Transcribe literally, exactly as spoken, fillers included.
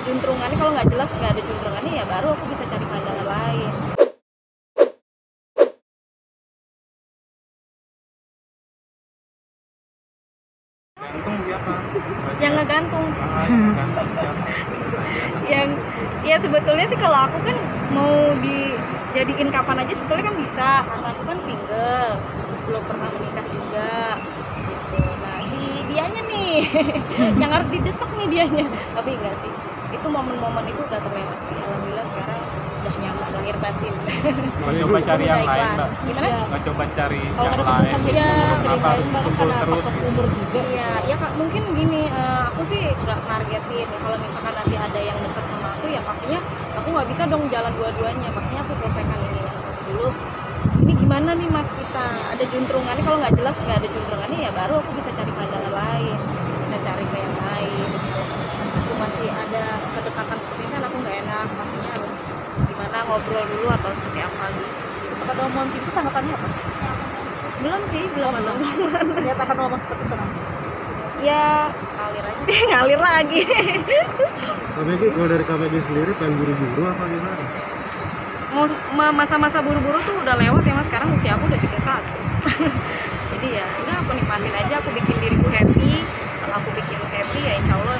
juntrungannya, kalau nggak jelas nggak ada juntrungannya ya baru aku bisa cari pandangan lain. Gantung siapa? Yang ngegantung. Ah, yang ngegantung siapa? Yang ya sebetulnya sih kalau aku kan mau dijadiin kapan aja sebetulnya kan bisa, karena aku kan single, terus belum pernah menikah juga gitu. Nah si dianya nih yang harus didesek nih dianya, tapi enggak sih, itu momen-momen itu udah terlewati. Alhamdulillah sekarang udah nyaman lahir batin. Mau coba cari yang Udah lain, ikhlas. Mbak? Gimana? Nggak coba cari Kalau yang ada lain? keputusan Iya, Kenapa harus kumpul terus? faktor umur juga. Iya, ya kak, mungkin gini, eh, aku sih nggak nargetin. Kalau misalkan nanti ada yang dekat sama aku, ya pastinya aku nggak bisa dong jalan dua-duanya. Pastinya aku selesaikan ini yang satu dulu. Ini gimana nih mas kita? Ada juntrungannya, kalau nggak jelas nggak ada juntrungannya ya baru aku bisa cari pandangan lain, bisa cari ke yang lain. Gitu. Aku masih ada kedekatan seperti ini kan aku nggak enak. Pastinya harus gimana ngobrol dulu atau seperti apa gitu. Sempat ada omongan itu tanggapannya apa? Belum sih, belum ada omongan. Ternyata akan ngomong seperti itu nanti. Ya ngalir aja sih, ngalir lagi. Kak Megi, kalau dari Kak Megi sendiri pengen buru-buru apa gimana? Mau ma- masa-masa buru-buru tuh udah lewat ya mas, sekarang usia aku udah tiga puluh satu. Jadi ya udah aku nikmatin aja, aku bikin diriku happy. Kalau aku bikin happy ya insya Allah